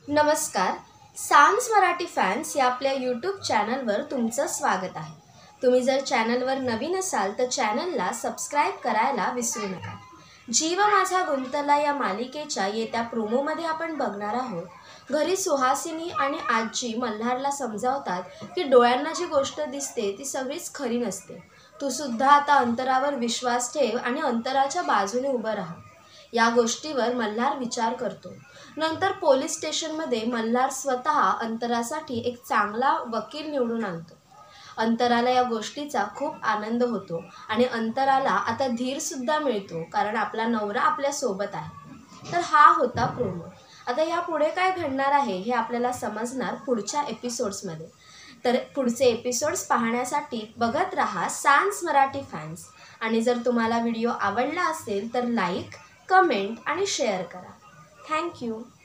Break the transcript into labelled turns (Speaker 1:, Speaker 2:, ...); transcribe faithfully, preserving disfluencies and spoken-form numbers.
Speaker 1: नमस्कार. सांस मराठी फॅन्स या आपल्या यूट्यूब चॅनलवर तुमचं स्वागत आहे. तुम्ही जर चॅनलवर नवीन असाल तर चॅनलला सबस्क्राईब करायला विसरू नका. जीव माझा गुंतला या मालिकेच्या येत्या प्रोमोमध्ये आपण बघणार आहोत. घरी सुहासिनी आणि आजी मल्हारला समजावतात की डोळ्यांना जी गोष्ट दिसते ती सगळीच खरी नसते. तू सुद्धा आता अंतरावर विश्वास ठेव आणि अंतराच्या बाजूने उभं राहा. या गोष्टीवर मल्हार विचार करतो. नंतर पोलीस स्टेशनमध्ये मल्हार स्वतः अंतरासाठी एक चांगला वकील निवडून आणतो. अंतराला या गोष्टीचा खूप आनंद होतो आणि अंतराला आता धीरसुद्धा मिळतो, कारण आपला नवरा आपल्या सोबत आहे. तर हा होता प्रोमो. आता यापुढे काय घडणार आहे हे आपल्याला समजणार पुढच्या एपिसोड्समध्ये. तर पुढचे एपिसोड्स पाहण्यासाठी बघत राहा सांस मराठी फॅन्स. आणि जर तुम्हाला व्हिडिओ आवडला असेल तर लाईक, कमेंट आणि शेअर करा. थँक्यू.